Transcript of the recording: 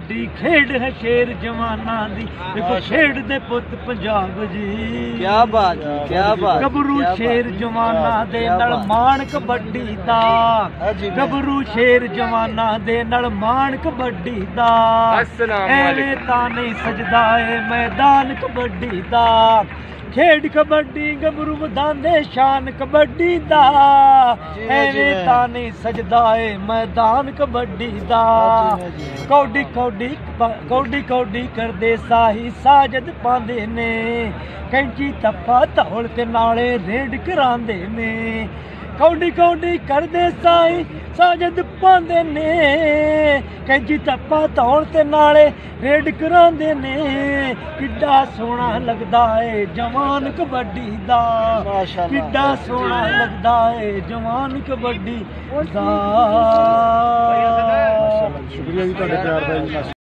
ਵੱਡੀ ਖੇਡ ਹੈ ਸ਼ੇਰ ਜਵਾਨਾਂ ਦੀ ਦੇਖੋ ਖੇਡਦੇ ਪੁੱਤ ਪੰਜਾਬ ਜੀ ਕਿਆ ਬਾਤ ਕਿਆ ਬਾਤ ਗੱਭਰੂ ਸ਼ੇਰ ਜਵਾਨਾਂ ਦੇ ਨਾਲ ਮਾਣ ਕਬੱਡੀ ਦਾ ਗੱਭਰੂ ਸ਼ੇਰ ਜਵਾਨਾਂ ਦੇ ਨਾਲ ਮਾਣ ਕਬੱਡੀ ਦਾ ਐਵੇਂ ਤਾਂ ਨਹੀਂ ਸਜਦਾ ਏ ਮੈਦਾਨ ਕਬੱਡੀ ਦਾ ਖੇਡ ਕਬੱਡੀ ਗੱਭਰੂ ਵਧਾਉਂਦੇ ਸ਼ਾਨ ਕਬੱਡੀ ਦਾ ਐਵੇਂ ਤਾਂ ਨਹੀਂ ਸਜਦਾ ਏ ਮੈਦਾਨ ਕਬੱਡੀ ਦਾ ਕੌਡੀ ਕੌਡੀ ਕੌਡੀ ਕੌਡੀ ਕਰਦੇ ਸਾਹੀ ਸਾਜਦ ਪਾਉਂਦੇ ਨੇ ਕੈਂਚੀ ਤੱਪਾ ਧੌਲ ਤੇ ਨਾਲੇ ਰੇਡ ਕਰਾਉਂਦੇ ਨੇ ਕੌਡੀ ਕੌਡੀ ਕਰਦੇ ਸਾਈ ਸਾਜਦ ਪਾਉਂਦੇ ਨੇ ਕੈਂਚੀ ਤੱਪਾ ਧੌਲ ਤੇ ਨਾਲੇ ਰੇਡ ਕਰਾਉਂਦੇ ਨੇ ਕਿੱਡਾ ਸੋਹਣਾ ਲੱਗਦਾ ਏ ਜਵਾਨ ਕਬੱਡੀ ਦਾ ਕਿੱਡਾ ਸੋਹਣਾ ਲੱਗਦਾ ਏ ਜਵਾਨ ਕਬੱਡੀ ਦਾ। ਸ਼ੁਕਰੀਆ ਜੀ ਤੁਹਾਡੇ ਪਿਆਰ ਦਾ ਜੀ।